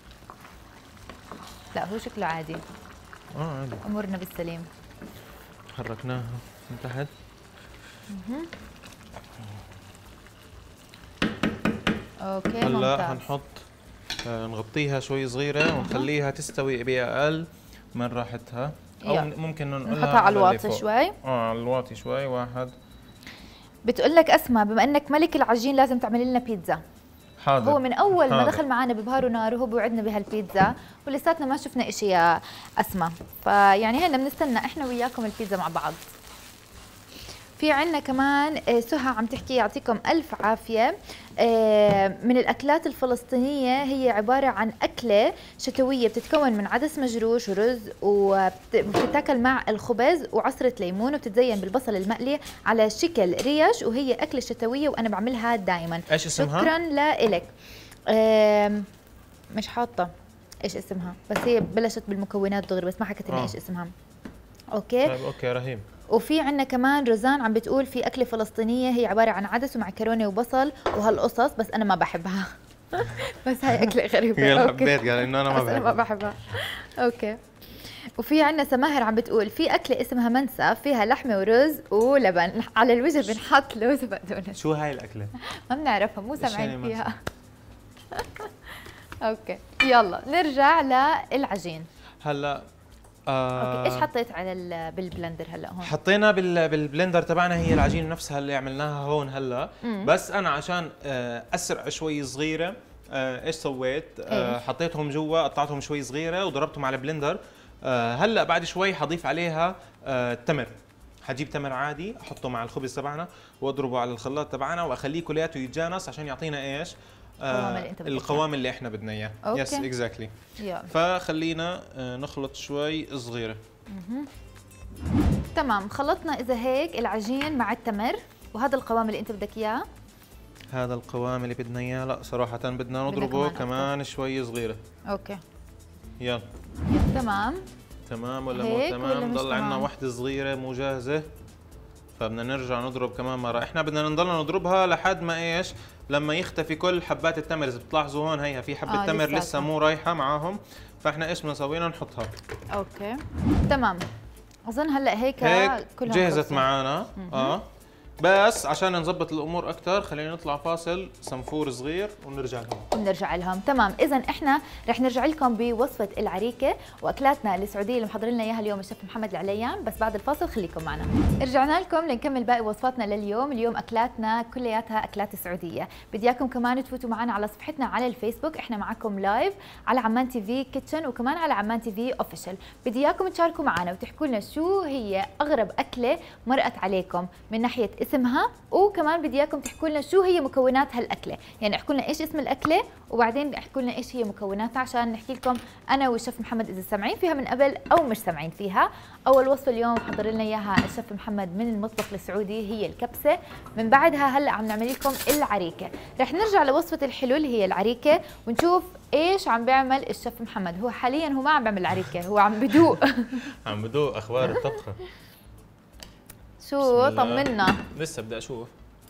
لا هو شكله عادي. اه عادي، امورنا بالسليم. حركناها من تحت. اها اوكي هلا ممتاز. حنحط آه نغطيها شوي صغيره ونخليها تستوي باقل من راحتها، او يلا. ممكن ننقلها نحطها على الواطي اللي فوق. شوي. اه على الواطي شوي. واحد. بتقول لك اسماء بما انك ملك العجين لازم تعملي لنا بيتزا. حاضر. هو من اول ما حاضر. دخل معنا ببهار ونار وهو بيوعدنا بهالبيتزا ولساتنا ما شفنا إشي يا اسماء، فيعني هلا بنستنى احنا وياكم البيتزا مع بعض. في عنا كمان آه، سهى عم تحكي يعطيكم ألف عافية. آه، من الأكلات الفلسطينية هي عبارة عن أكلة شتوية بتتكون من عدس مجروش ورز وبتتاكل مع الخبز وعصرة ليمون وبتتزين بالبصل المقلي على شكل ريش، وهي أكلة شتوية وأنا بعملها دائما. ايش اسمها؟ شكرا لإلك. آم، مش حاطة إيش اسمها، بس هي بلشت بالمكونات دغري بس ما حكت لنا آه. إيش اسمها. أوكي. طيب اوكي رهيب. وفي عندنا كمان روزان عم بتقول في أكلة فلسطينية هي عبارة عن عدس ومعكرونة وبصل وهالقصص، بس أنا ما بحبها. بس هاي أكلة غريبة. هي أوكي. حبيت قال انه انا ما بس أنا ما بحبها. بحبها. أوكي. وفي عندنا سماهر عم بتقول في أكلة اسمها منسف فيها لحمة ورز ولبن، على الوجه بنحط لوز وبقدونس. شو هاي الاكله؟ ما بنعرفها، مو إيش يعني سامعين منسف؟ فيها. أوكي يلا نرجع للعجين. هلا آه أوكي إيش حطيت على ال- بالبلندر هلا هون؟ حطينا بال بالبلندر تبعنا هي العجينه نفسها اللي عملناها هون هلا. مم. بس انا عشان آه اسرع شوي صغيره آه ايش سويت؟ آه إيش؟ حطيتهم جوا، قطعتهم شوي صغيره وضربتهم على البلندر. آه هلا بعد شوي حضيف عليها آه تمر. حجيب تمر عادي احطه مع الخبز تبعنا واضربه على الخلاط تبعنا واخليه كلياته يتجانس عشان يعطينا ايش؟ القوام اللي أنت بدك إياه. القوام اللي احنا بدنا اياه. أوكي. يس اكزاكتلي. يلا. فخلينا آه نخلط شوي صغيره. تمام خلطنا اذا هيك العجين مع التمر وهذا القوام اللي انت بدك اياه. هذا القوام اللي بدنا اياه. لا صراحة بدنا بدنا نضربه كمان كمان شوي صغيرة. اوكي يلا. تمام. تمام ولا مو هيك ولا تمام؟ مش ضل عندنا تمام؟ وحدة صغيرة مو جاهزة. فبدنا نرجع نضرب كمان مرة. احنا بدنا نضل نضربها لحد ما ايش؟ لما يختفي كل حبات التمر. اذا بتلاحظوا هون هيها في حبة آه، تمر لساتها. لسه مو رايحة معاهم. فاحنا ايش بدنا نسوينا؟ نحطها. اوكي تمام. اظن هلا هيك هيك كلهم جهزت خلصوا. معانا. اه بس عشان نظبط الامور اكثر خلينا نطلع فاصل صنفور صغير ونرجع لهم. ونرجع لهم. تمام اذا احنا رح نرجع لكم بوصفه العريكه واكلاتنا السعوديه اللي محضر لنا اياها اليوم الشيف محمد العليان، بس بعد الفاصل خليكم معنا. رجعنا لكم لنكمل باقي وصفاتنا لليوم. اليوم اكلاتنا كلياتها اكلات سعوديه. بدي اياكم كمان تفوتوا معنا على صفحتنا على الفيسبوك، احنا معكم لايف على عمان تي في كيتشن وكمان على عمان تي في اوفيشال. بدي اياكم تشاركوا معنا وتحكوا لنا شو هي اغرب اكله مرقت عليكم من ناحيه اسمها، وكمان بدي اياكم تحكوا لنا شو هي مكونات هالاكله، يعني احكوا لنا ايش اسم الاكله وبعدين احكوا لنا ايش هي مكوناتها عشان نحكي لكم انا والشيف محمد اذا سامعين فيها من قبل او مش سامعين فيها. اول وصفه اليوم حضر لنا اياها الشيف محمد من المطبخ السعودي هي الكبسه، من بعدها هلا عم نعمل لكم العريكه. رح نرجع لوصفه الحلو اللي هي العريكه ونشوف ايش عم بيعمل الشيف محمد. هو حاليا هو ما عم بيعمل العريكه، هو عم بدوق. عم بدوق اخبار الطبخه. شو بسم الله. طمنا. لسه بدي اشوف.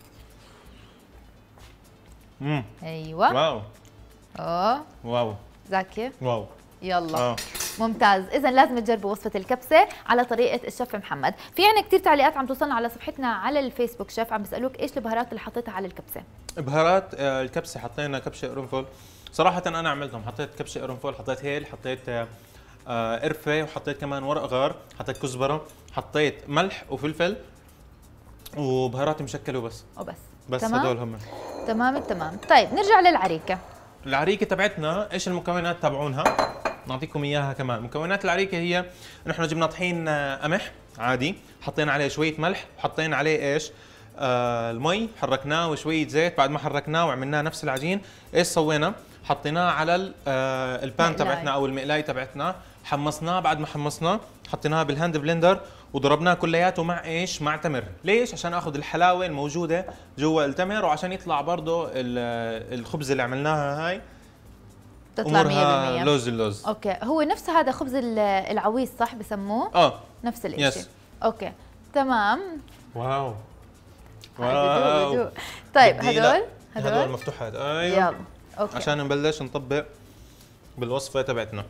امم ايوه. واو اه واو زاكي واو. يلا. اه ممتاز. اذا لازم تجربوا وصفه الكبسه على طريقه الشيف محمد. في عنا كثير تعليقات عم توصلنا على صفحتنا على الفيسبوك شيف عم بيسالوك ايش البهارات اللي حطيتها على الكبسه. بهارات آه، الكبسه حطينا كبشه قرنفل. صراحه انا عملتهم، حطيت كبشه قرنفل، حطيت هيل، حطيت آه، آه، قرفه، وحطيت كمان ورق غار، حطيت كزبره، حطيت ملح وفلفل وبهارات مشكله وبس. وبس. بس تمام؟ هدول هم. تمام التمام. طيب نرجع للعريكه. العريكه تبعتنا ايش المكونات تبعونها؟ نعطيكم اياها كمان. مكونات العريكه هي نحن جبنا طحين آه، قمح عادي، حطينا عليه شويه ملح، وحطينا عليه ايش؟ آه المي، حركناه وشويه زيت. بعد ما حركناه وعملناه نفس العجين، ايش سوينا؟ حطيناه على ال- آه البان مقلاية. تبعتنا او المقلاي تبعتنا، حمصناه. بعد ما حمصناه حطيناه بالهاند بلندر وضربناه كلياته مع ايش؟ مع تمر. ليش؟ عشان اخذ الحلاوه الموجوده جوا التمر، وعشان يطلع برضه ال- الخبز اللي عملناها هاي تطلع مية امورها بالمية. لوز اللوز. اوكي هو نفس هذا خبز ال- العويص صح بسموه؟ اه نفس الشيء. يس. اوكي تمام. واو بدوق بدوق. طيب بدي- لا، هدول هدول هدول مفتوحات. ايوه يلا اوكي عشان نبلش نطبق بالوصفه تبعتنا.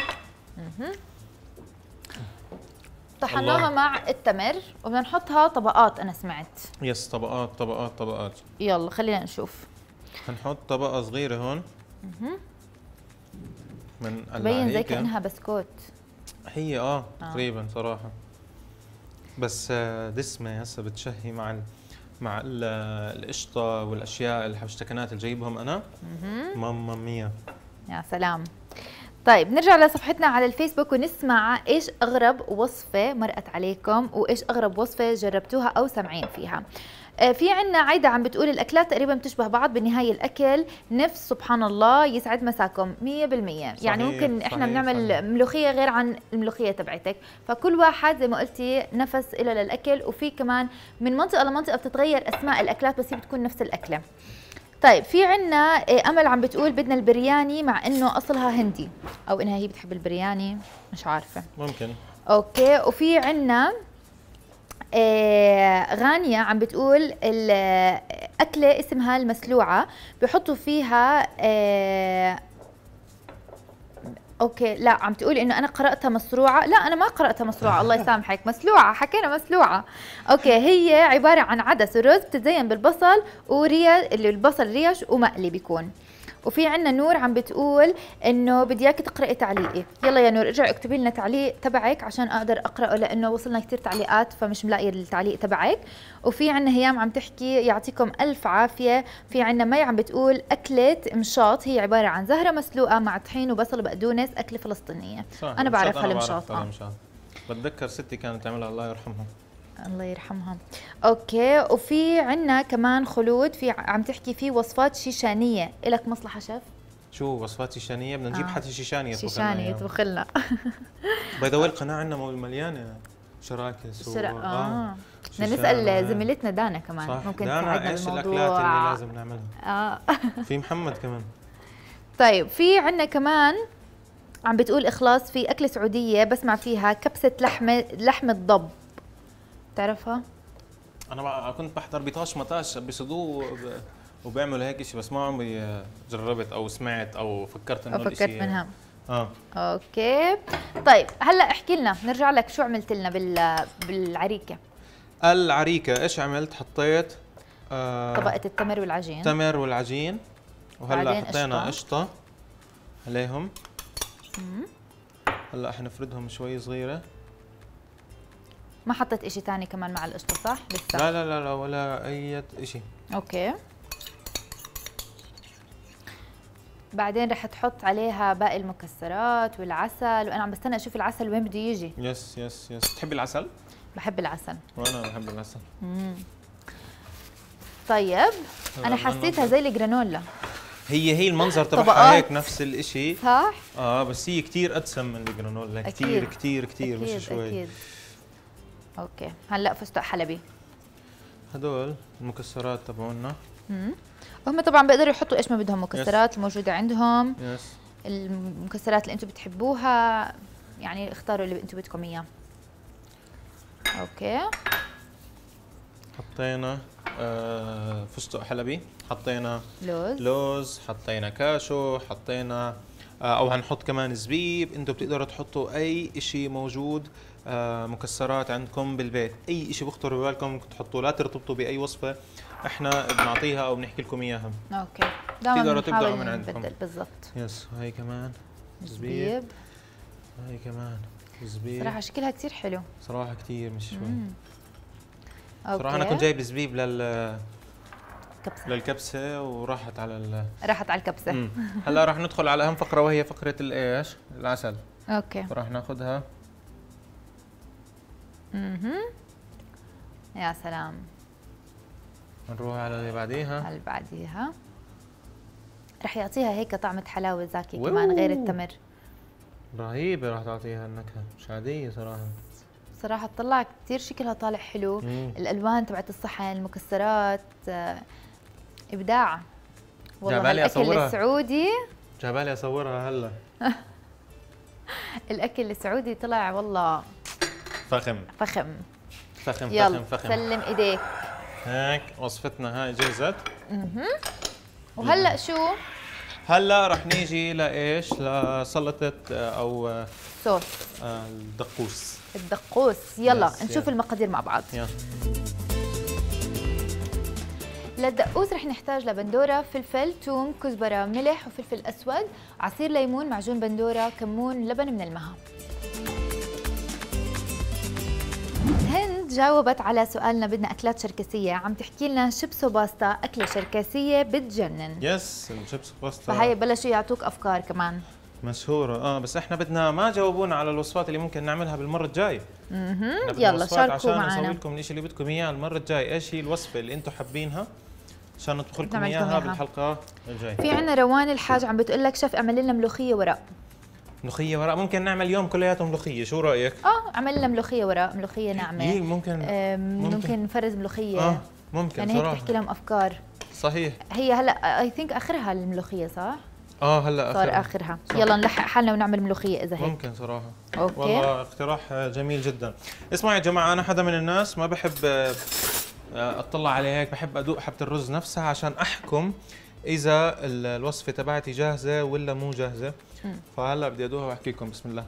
طحناها الله. مع التمر وبدنا نحطها طبقات انا سمعت. يس طبقات طبقات طبقات. يلا خلينا نشوف. هنحط طبقه صغيره هون. من بين زي كانها بسكوت. هي اه تقريبا صراحه، بس دسمه هسه بتشهي مع ال مع ال القشطه والاشياء الحبشتكنات اللي جايبهم انا. ماما ميا يا سلام. طيب نرجع لصفحتنا على الفيسبوك ونسمع ايش اغرب وصفه مرقت عليكم وايش اغرب وصفه جربتوها او سامعين فيها. في عنا عايدة عم بتقول الأكلات تقريبا بتشبه بعض، بالنهاية الأكل نفس، سبحان الله يسعد مساكم مية بالمية. يعني ممكن صحيح إحنا بنعمل صحيح. ملوخية غير عن الملوخية تبعتك، فكل واحد زي ما قلتي نفس إله للأكل، وفي كمان من منطقة لمنطقة بتتغير أسماء الأكلات بس هي بتكون نفس الأكلة. طيب في عنا أمل عم بتقول بدنا البرياني مع إنه أصلها هندي، أو إنها هي بتحب البرياني مش عارفة. ممكن. أوكي. وفي عنا آه غانية عم بتقول الأكلة اسمها المسلوعة، بيحطوا فيها آه اوكي. لا عم تقولي انه انا قرأتها مصروعة، لا انا ما قرأتها مصروعة الله يسامحك، مسلوعة حكينا مسلوعة. اوكي. هي عبارة عن عدس ورز بتتزين بالبصل وريا اللي البصل ريش ومقلي بيكون. وفي عنا نور عم بتقول انه بدي اياكي تقراي تعليقي، يلا يا نور ارجعي اكتبي لنا تعليق تبعك عشان اقدر اقراه، لانه وصلنا كثير تعليقات فمش ملاقيه التعليق تبعك. وفي عنا هيام عم تحكي يعطيكم الف عافيه. في عنا مي عم بتقول اكله مشاط، هي عباره عن زهره مسلوقه مع طحين وبصل وبقدونس، اكله فلسطينيه. انا بعرفها المشاط. اه بتذكر ستي كانت تعملها الله يرحمها. الله يرحمها. اوكي. وفي عنا كمان خلود في عم تحكي في وصفات شيشانيه، إلك مصلحه شيف؟ شو وصفات شيشانيه؟ بدنا نجيب آه. حتى شيشاني يطبخ لنا. شيشاني يطبخ لنا. باي ذا واي القناه عندنا مليانه شراكس و... شرا... اه بدنا نسال زميلتنا دانا كمان صح. ممكن تساعدنا ايش الاكلات اللي لازم نعملها. اه في محمد كمان. طيب في عنا كمان عم بتقول اخلاص في اكله سعوديه بسمع فيها كبسه لحمه لحمه ضب، تعرفها؟ انا كنت بحضر بطاش مطاش بيصيدوه وبيعملوا هيك شيء، بس ما عمري جربت او سمعت او فكرت انه او فكرت منها. اه اوكي. طيب هلا احكي لنا، نرجع لك شو عملت لنا بال بالعريكه. العريكه ايش عملت؟ حطيت آه طبقه التمر والعجين. تمر والعجين، وهلا حطينا قشطه عليهم. امم هلا حنفردهم شوي صغيره. ما حطيت اشي ثاني كمان مع القشطه صح؟ لسه لا لا لا لا ولا اي اشي. اوكي. بعدين رح تحط عليها باقي المكسرات والعسل، وانا عم بستنى اشوف العسل وين بده يجي. يس يس يس. بتحبي العسل؟ بحب العسل. وانا بحب العسل. امم طيب انا حسيتها زي الجرانولا. هي هي المنظر تبعها هيك نفس الاشي صح؟ اه بس هي كثير ادسم من الجرانولا، كثير كثير كثير مش شوي. أكيد. اوكي. هلا فستق حلبي. هدول المكسرات تبعونا. امم هم طبعا بيقدروا يحطوا ايش ما بدهم، مكسرات الموجوده عندهم. يس. المكسرات اللي انتم بتحبوها يعني اختاروا اللي انتم بدكم اياه. اوكي. حطينا آه فستق حلبي، حطينا لوز لوز حطينا كاشو، حطينا آه او هنحط كمان زبيب. انتم بتقدروا تحطوا اي شيء موجود آه مكسرات عندكم بالبيت، اي شيء بخطر ببالكم ممكن تحطوه، لا ترتبطوا باي وصفه احنا بنعطيها او بنحكي لكم اياها. اوكي. تقدروا تبداوا من عندكم. بالضبط. يس. وهي كمان زبيب. هي كمان زبيب. صراحه شكلها كثير حلو صراحه كثير مش شوي. مم. صراحه انا كنت جايب زبيب لل كبسة. للكبسه وراحت على ال... راحت على الكبسه. مم. هلا راح ندخل على اهم فقره وهي فقره الايش؟ العسل. اوكي. راح ناخذها. اها يا سلام. نروح على اللي بعديها. على اللي بعديها رح يعطيها هيك طعمة حلاوة زاكي كمان غير التمر. رهيبة راح تعطيها النكهة، مش عادية صراحة. صراحة طلع كثير شكلها طالع حلو. مم. الألوان تبعت الصحن، المكسرات، آه، إبداع. والله الأكل السعودي جابالي أصورها هلا. الأكل السعودي طلع والله فخم فخم فخم يلا فخم فخم. سلم إيديك. هيك وصفتنا هاي جهزت. اها. وهلا شو؟ هلا رح نيجي لايش؟ لسلطة او صوص الدقوس. الدقوس. يلا نشوف يلا. المقادير مع بعض. يلا. للدقوس رح نحتاج لبندوره، فلفل، ثوم، كزبره، ملح وفلفل اسود، عصير ليمون، معجون بندوره، كمون، لبن من المها. هند جاوبت على سؤالنا بدنا اكلات شركسيه، عم تحكي لنا شيبس وباستا اكله شركسيه بتجنن. يس الشيبس باستا. فهي بلشوا يعطوك افكار كمان مشهوره. اه بس احنا بدنا ما جاوبونا على الوصفات اللي ممكن نعملها بالمره الجايه. اها يلا شاركوا عشان معنا نسوي لكم الشيء اللي بدكم اياه المره الجايه. ايش هي الوصفه اللي انتم حابينها عشان نطبخ لكم اياها بالحلقه الجايه؟ في عندنا روان الحاج عم بتقول لك شيف اعمل لنا ملوخيه ورق. ملوخيه ورق ممكن نعمل يوم كلياته ملوخيه، شو رايك؟ اه اعمل لنا ملوخيه ورق، ملوخيه ناعمه. إيه ممكن ممكن, ممكن نفرز ملوخيه. اه ممكن يعني صراحه هيك تحكي لهم افكار. صحيح. هي هلا اي ثينك اخرها الملوخيه صح؟ اه هلا صار اخرها, آخرها. يلا نلحق حالنا ونعمل ملوخيه اذا هيك. ممكن صراحه. اوكي والله اقتراح جميل جدا. اسمعوا يا جماعه، انا حدا من الناس ما بحب اطلع عليه هيك، بحب ادوق حبه الرز نفسها عشان احكم اذا الوصفه تبعتي جاهزه ولا مو جاهزه. م. فهلا بدي ادوقها واحكي لكم. بسم الله.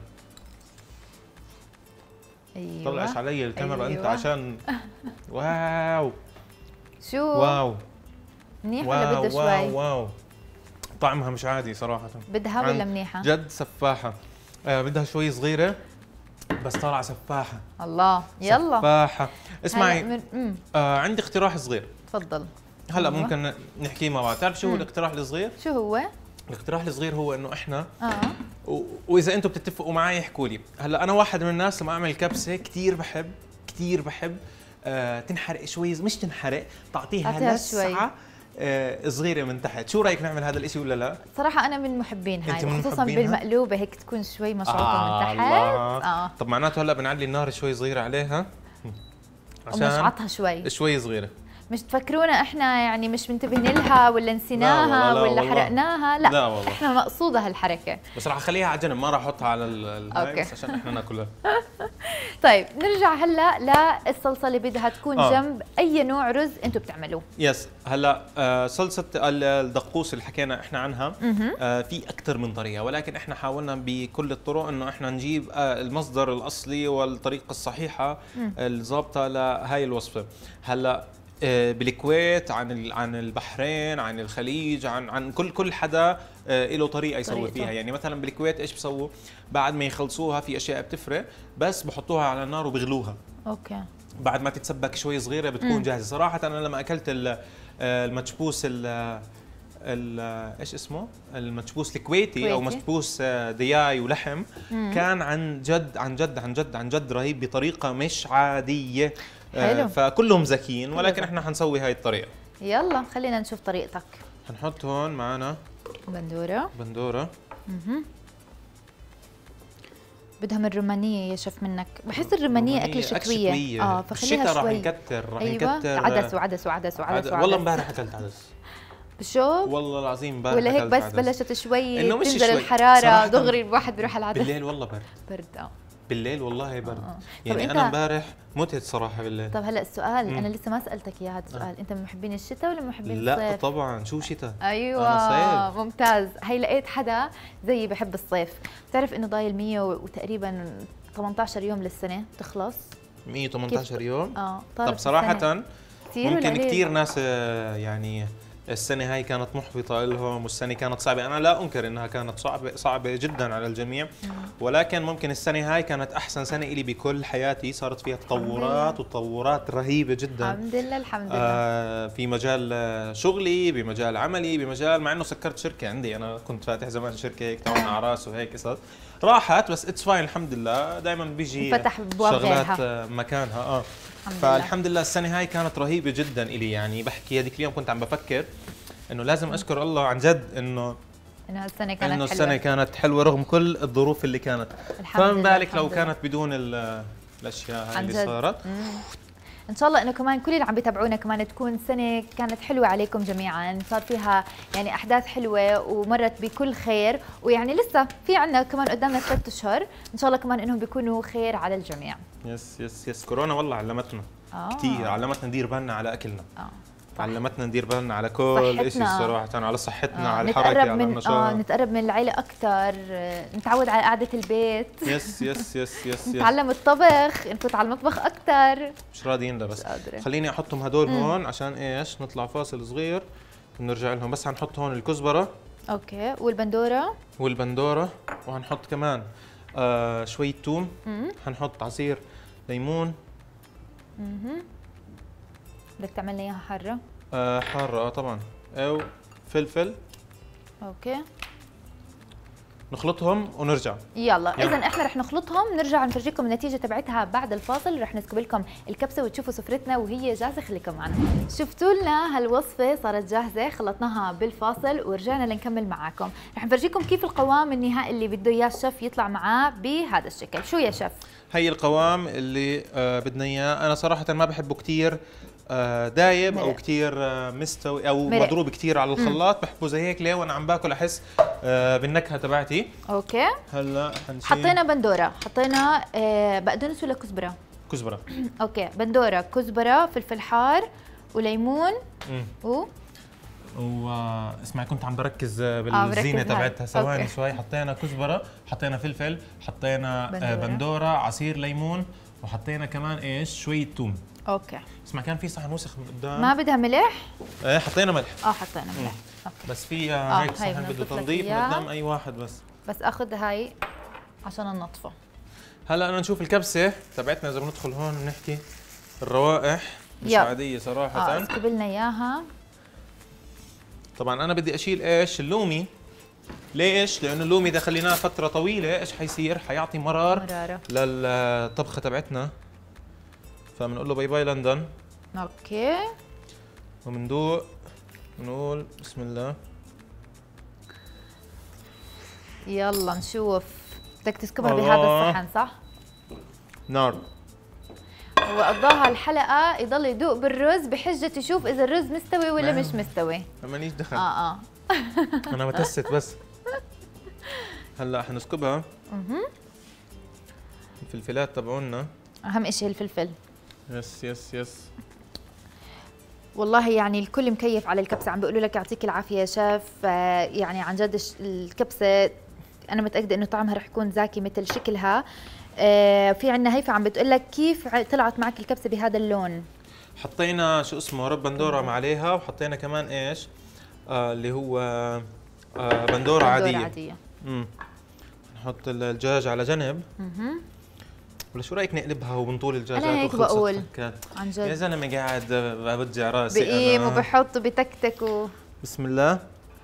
ايوه طلعش علي الكاميرا. أيوة. انت عشان واو شو واو منيح ولا بده شوي؟ واو واو طعمها مش عادي صراحه. بدها ولا منيحه؟ جد سفاحه. آه بدها شوي صغيره بس طالعه سفاحه. الله يلا سفاحه. اسمعي من... آه عندي اقتراح صغير. تفضل. هلا أيوة. ممكن نحكيه مع بعض. تعرف شو هو الاقتراح الصغير؟ شو هو؟ الاقتراح الصغير هو انه احنا اه و... واذا انتم بتتفقوا معي احكوا لي. هلا انا واحد من الناس لما اعمل كبسه كثير بحب كثير بحب آه تنحرق شوي، مش تنحرق، تعطيها لسعه آه صغيره من تحت. شو رايك نعمل هذا الشيء ولا لا؟ صراحه انا من محبين هاي، من خصوصا بالمقلوبه هيك تكون شوي مشروطه آه من تحت. اه طب معناته هلا بنعلي النار شوي صغيره عليها عشان ونشعطها شوي شوي صغيره. مش تفكرونا احنا يعني مش منتبهين لها ولا نسيناها ولا والله. حرقناها. لا, لا والله. احنا مقصوده هالحركه. بس راح اخليها على جنب، ما راح احطها على الهاي عشان احنا ناكلها. طيب نرجع هلا للصلصه اللي بدها تكون آه. جنب اي نوع رز انتم بتعملوه. يس هلا آه صلصه الدقوس اللي حكينا احنا عنها آه في اكثر من طريقه، ولكن احنا حاولنا بكل الطرق انه احنا نجيب آه المصدر الاصلي والطريقه الصحيحه الضابطه لهي الوصفه. هلا بالكويت، عن عن البحرين، عن الخليج، عن عن كل كل حدا له طريقه يسوي فيها. يعني مثلا بالكويت ايش بسووا؟ بعد ما يخلصوها في اشياء بتفرق، بس بحطوها على النار وبغلوها. اوكي. بعد ما تتسبك شوي صغيره بتكون مم. جاهزه. صراحه انا لما اكلت المشبوس ال ايش اسمه؟ المشبوس الكويتي كويتي. او مشبوس دياي ولحم، مم. كان عن جد عن جد عن جد عن جد رهيب بطريقه مش عاديه. حلو. فكلهم ذكيين، ولكن احنا حنسوي هاي الطريقه. يلا خلينا نشوف طريقتك. حنحط هون معنا بندوره. بندوره. اها بدها من الرمانيه يا شيف منك. بحس الرمانيه اكل شتويه. شتوية. اه فخليها شوي. راح نكتر راح أيوة. نكتر عدس وعدس وعدس وعدس. والله امبارح اكلت عدس. بشوف والله العظيم امبارح ولا هيك بس عدس. بلشت شوي إنه مش تنزل شوي. الحراره دغري الواحد بيروح على العدس. بالليل والله برد. برد اه بالليل والله برد. آه. يعني انا امبارح متت صراحه بالليل. طب هلا السؤال مم. انا لسه ما سالتك اياه هذا السؤال. آه. انت من محبين الشتاء ولا من محبين لا الصيف؟ لا طبعا. شو شتاء؟ ايوه أنا صيف. ممتاز. هي لقيت حدا زيي بحب الصيف. بتعرف انه ضايل مية وتقريبا ثمانية عشر يوم للسنه تخلص. مية وثمانية عشر يوم؟ اه طب صراحه كثير ممكن كثير ناس يعني السنة هاي كانت محبطة لهم والسنة كانت صعبة. أنا لا أنكر إنها كانت صعبة صعبة جدا على الجميع، ولكن ممكن السنة هاي كانت أحسن سنة إلي بكل حياتي. صارت فيها تطورات وتطورات رهيبة جدا. الحمد لله الحمد لله. آه في مجال شغلي، بمجال عملي، بمجال مع إنه سكرت شركة عندي. أنا كنت فاتح زمان شركة هيك تبع أعراس وهيك قصص راحت، بس اتس فاين الحمد لله. دائما بيجي فتح شغلات مكانها. اه فالحمد لله السنة هاي كانت رهيبة جدا إلي. يعني بحكي هذيك اليوم كنت عم بفكر إنه لازم أشكر الله عن جد إنه إنه السنة كانت إنه حلوة. السنة كانت حلوة رغم كل الظروف اللي كانت. فما بالك لو كانت بدون الأشياء هاي اللي صارت. مم. ان شاء الله انه كمان كل اللي عم بيتابعونا كمان تكون سنه كانت حلوه عليكم جميعا، صار فيها يعني احداث حلوه ومرت بكل خير، ويعني لسه في عندنا كمان قدامنا ثلاث اشهر ان شاء الله كمان انهم بيكونوا خير على الجميع. يس يس يس كورونا والله علمتنا آه. كثير، علمتنا ندير بالنا على اكلنا. اه علمتنا ندير بالنا على كل شيء صراحه، على صحتنا، آه. على الحركه، نتقرب على من النشاط. اه نتقرب من العيله اكثر، نتعود على قعده البيت. يس يس يس يس نتعلم الطبخ، نفوت على المطبخ اكثر. مش راضيين بس قادرة. خليني احطهم هدول هون عشان ايش؟ نطلع فاصل صغير ونرجع لهم. بس هنحط هون الكزبره اوكي، والبندوره والبندوره، وهنحط كمان آه شويه ثوم، هنحط عصير ليمون. اها بدك تعمل لي اياها حاره؟ آه حاره اه طبعا، او فلفل. اوكي نخلطهم ونرجع. يلا, يلا. اذا احنا رح نخلطهم، نرجع نفرجيكم النتيجه تبعتها بعد الفاصل. رح نسكب لكم الكبسه وتشوفوا سفرتنا وهي جاهزه. خليكم معنا. شفتوا لنا هالوصفه صارت جاهزه، خلطناها بالفاصل ورجعنا لنكمل معاكم. رح نفرجيكم كيف القوام النهائي اللي بده اياه الشيف يطلع معاه بهذا الشكل. شو يا شيف؟ هي القوام اللي آه بدنا اياه. انا صراحه ما بحبه كثير آه دايب مرق. او كثير آه مستوي او مرق. مضروب كثير على الخلاط. بحبه زي هيك. ليه؟ وانا عم باكل احس آه بالنكهه تبعتي. اوكي. هلا حنشيل. حطينا بندوره، حطينا آه بقدونس ولا كزبره؟ كزبره. اوكي، بندوره، كزبره، فلفل حار وليمون. امم و واسمعي كنت عم بركز بالزينه تبعتها. ثواني شوي. حطينا كزبره، حطينا فلفل، حطينا بندورة, بندورة عصير ليمون، وحطينا كمان ايش؟ شويه ثوم. اوكي. اسمع كان في صحن وسخ من قدام. ما بدها ملح؟ ايه حطينا ملح. اه حطينا ملح. اوكي. بس في آه هيك صحن بده تنظيف من قدام اي واحد. بس بس اخذ هاي عشان ننظفه. هلا انا نشوف الكبسه تبعتنا. اذا بندخل هون بنحكي الروائح مش يب. عاديه صراحه. اه اسكب لنا اياها. طبعا انا بدي اشيل ايش؟ اللومي. ليش؟ لانه اللومي اذا خليناه فتره طويله ايش حيصير؟ حيعطي مرار مرارة للطبخه تبعتنا. فبنقول له باي باي لندن. اوكي. وبندوق بنقول بسم الله. يلا نشوف. بدك تسكبها بهذا الصحن صح؟ نار. وقضاها الحلقه يضل يدوق بالرز بحجه يشوف اذا الرز مستوي ولا مش مستوي. ماليش دخل. اه اه انا بتست بس. هلا حنسكبها. اها. الفلفلات تبعونا اهم شيء الفلفل. يس يس يس. والله يعني الكل مكيف على الكبسه. عم بيقولوا لك يعطيك العافيه يا شيف. يعني عن جد الكبسه انا متاكده انه طعمها رح يكون زاكي مثل شكلها. آه في عندنا هيفا عم بتقول لك كيف طلعت معك الكبسه بهذا اللون. حطينا شو اسمه رب بندوره عليها، وحطينا كمان ايش آه اللي هو آه بندوره عاديه. عاديه. امم نحط الدجاج على جنب. اها. ولا شو رايك نقلبها وبنطول الدجاجات؟ انا هيك بقول عن جد. يا زلمه قاعد بوجع راسي. بقيم وبحط وبتكتك و... بسم الله.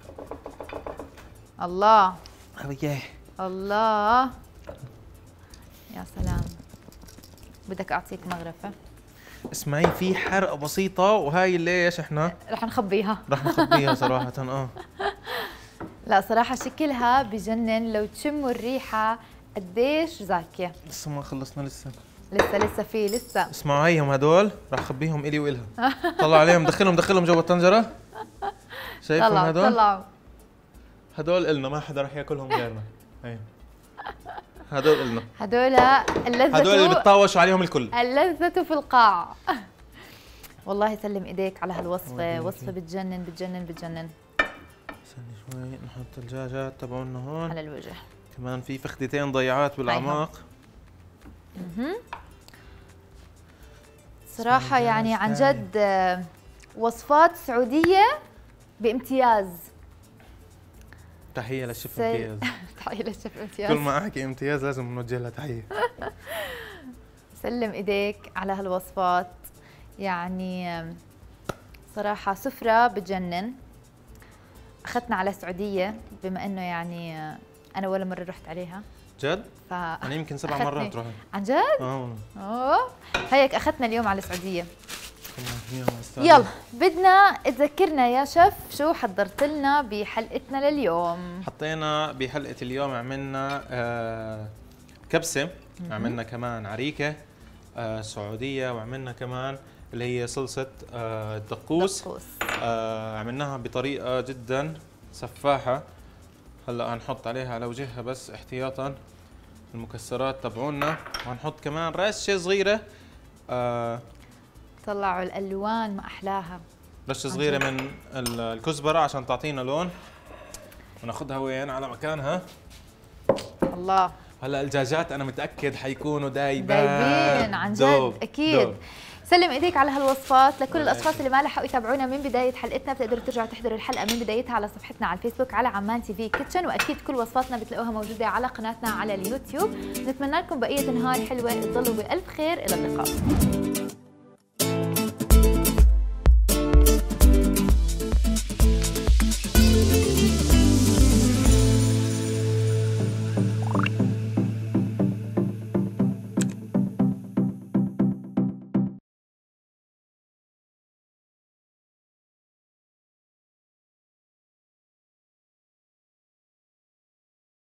الله الله الله. يا سلام. بدك اعطيك مغرفه؟ اسمعي في حرقه بسيطه، وهاي ليش احنا رح نخبيها. رح نخبيها صراحه. اه لا صراحه شكلها بجنن. لو تشموا الريحه قديش زاكيه. لسه ما خلصنا. لسه لسه لسه في لسه. اسمعوا هيهم هدول رح اخبيهم الي والها. طلع عليهم. دخلهم دخلهم جوا الطنجره. شايفهم هدول؟ طلعوا. هدول النا، ما حدا رح ياكلهم غيرنا. هي هدول النا. هدول اللذة. هدول اللي بتطاوشوا عليهم الكل. اللذة في القاع. والله سلم ايديك على هالوصفة. وصفة بتجنن بتجنن بتجنن. استني شوي نحط الدجاجات تبعونا هون على الوجه. كمان في فخدتين ضيعات بالاعماق. اها. صراحة يعني عن جد وصفات سعودية بامتياز. تحية للشيف امتياز. تحية للشيف امتياز. كل ما احكي امتياز لازم نوجه لها تحية. سلم ايديك على هالوصفات. يعني صراحة سفرة بتجنن. اخذتنا على السعودية بما انه يعني انا ولا مرة رحت عليها. جد؟ ف... انا يمكن سبع مرات رحت. عن جد؟ اه اوه هيك اخذتنا اليوم على السعودية. يلا بدنا تذكرنا يا شيف شو حضرت لنا بحلقتنا لليوم. حطينا بحلقة اليوم عملنا آه كبسة، عملنا كمان عريكة آه سعودية، وعملنا كمان اللي هي صلصة آه الدقوس. آه عملناها بطريقة جدا سفاحة. هلا هنحط عليها على وجهها بس احتياطا المكسرات تبعونا، وهنحط كمان رشة صغيرة. آه طلعوا الالوان ما احلاها. رشه صغيره من الكزبره عشان تعطينا لون، وناخذها وين على مكانها. الله. هلا الدجاجات انا متاكد حيكونوا دايبين دايبين عن جد اكيد. دوب. سلم ايديك على هالوصفات. لكل الاشخاص اللي ما لحقوا يتابعونا من بدايه حلقتنا بتقدروا ترجعوا تحضروا الحلقه من بدايتها على صفحتنا على الفيسبوك على عمان تي في كيتشن، واكيد كل وصفاتنا بتلاقوها موجوده على قناتنا على اليوتيوب. نتمنى لكم بقيه نهار حلوه، تضلوا بالف خير، الى اللقاء.